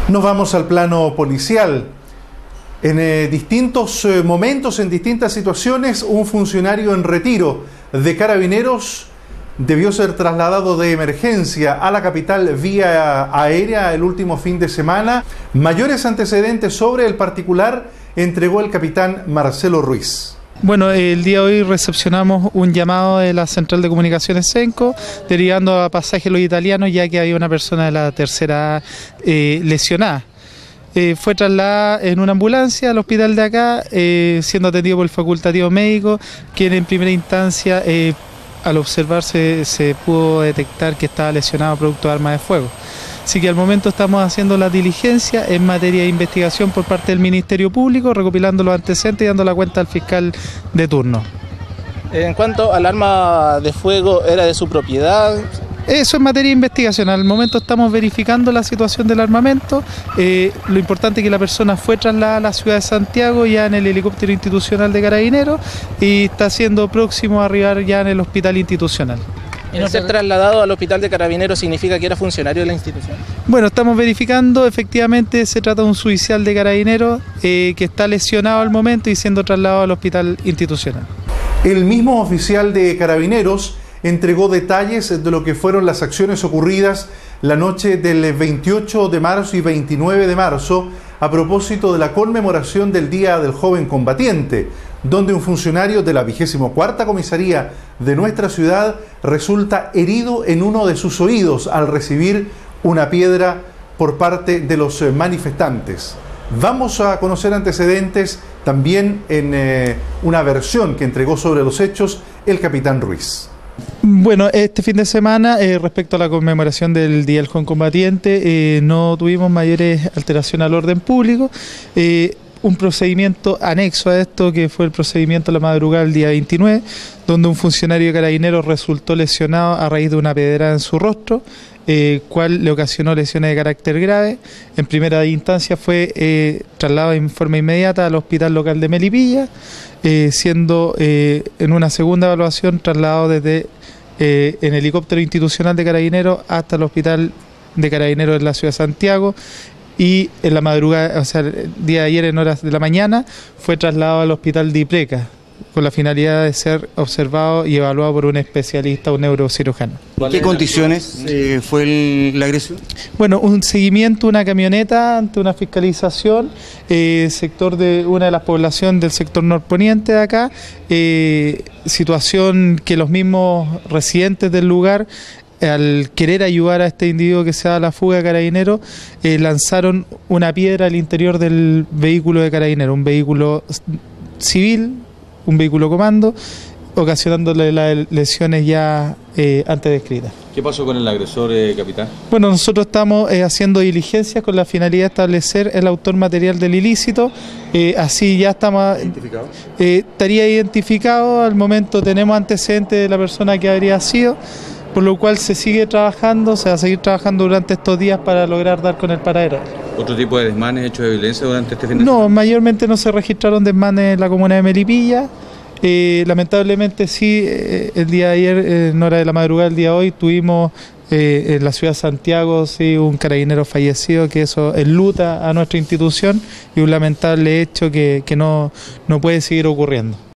Nos vamos al plano policial. En distintos momentos, en distintas situaciones, un funcionario en retiro de Carabineros debió ser trasladado de emergencia a la capital vía aérea el último fin de semana. Mayores antecedentes sobre el particular entregó el capitán Marcelo Ruiz. Bueno, el día de hoy recepcionamos un llamado de la Central de Comunicaciones Cenco, derivando a Pasaje Los Italianos, ya que había una persona de la tercera lesionada. Fue trasladada en una ambulancia al hospital de acá, siendo atendido por el facultativo médico, quien en primera instancia, al observarse, se pudo detectar que estaba lesionado producto de arma de fuego. Así que al momento estamos haciendo la diligencia en materia de investigación por parte del Ministerio Público, recopilando los antecedentes y dando la cuenta al fiscal de turno. En cuanto al arma de fuego, ¿era de su propiedad? Eso es materia de investigación. Al momento estamos verificando la situación del armamento. Lo importante es que la persona fue trasladada a la ciudad de Santiago ya en el helicóptero institucional de Carabineros y está siendo próximo a arribar ya en el hospital institucional. ¿El ser trasladado al hospital de Carabineros significa que era funcionario de la institución? Bueno, estamos verificando, efectivamente se trata de un suboficial de Carabineros que está lesionado al momento y siendo trasladado al hospital institucional. El mismo oficial de Carabineros entregó detalles de lo que fueron las acciones ocurridas la noche del 28 de marzo y 29 de marzo a propósito de la conmemoración del Día del Joven Combatiente, donde un funcionario de la 24ª Comisaría de nuestra ciudad resulta herido en uno de sus oídos al recibir una piedra por parte de los manifestantes. Vamos a conocer antecedentes también en una versión que entregó sobre los hechos el capitán Ruiz. Bueno, este fin de semana, respecto a la conmemoración del Día del Joven Combatiente, no tuvimos mayores alteraciones al orden público. Un procedimiento anexo a esto, que fue el procedimiento de la madrugada del día 29, donde un funcionario de Carabineros resultó lesionado a raíz de una pedrada en su rostro, cual le ocasionó lesiones de carácter grave. En primera instancia fue trasladado en forma inmediata al hospital local de Melipilla, siendo en una segunda evaluación trasladado desde en helicóptero institucional de Carabineros hasta el hospital de Carabineros de la ciudad de Santiago, y en la madrugada, o sea, el día de ayer en horas de la mañana, fue trasladado al hospital de Ipreca, con la finalidad de ser observado y evaluado por un especialista, un neurocirujano. ¿En qué condiciones fue la agresión? Bueno, un seguimiento, una camioneta ante una fiscalización, sector de una de las poblaciones del sector norponiente de acá, situación que los mismos residentes del lugar, al querer ayudar a este individuo que se da la fuga de Carabineros, lanzaron una piedra al interior del vehículo de Carabineros, un vehículo civil, un vehículo comando, ocasionándole las lesiones ya antes descritas. ¿Qué pasó con el agresor, capitán? Bueno, nosotros estamos haciendo diligencias con la finalidad de establecer el autor material del ilícito. Así ya estamos... ¿Identificado? Estaría identificado. Al momento tenemos antecedentes de la persona que habría sido, por lo cual se sigue trabajando, se va a seguir trabajando durante estos días para lograr dar con el paradero. ¿Otro tipo de desmanes, hechos de violencia durante este fin de semana? No, mayormente no se registraron desmanes en la comuna de Melipilla. Lamentablemente sí, el día de ayer, en hora de la madrugada del día de hoy, tuvimos en la ciudad de Santiago sí, un carabinero fallecido, que eso enluta a nuestra institución, y un lamentable hecho que no puede seguir ocurriendo.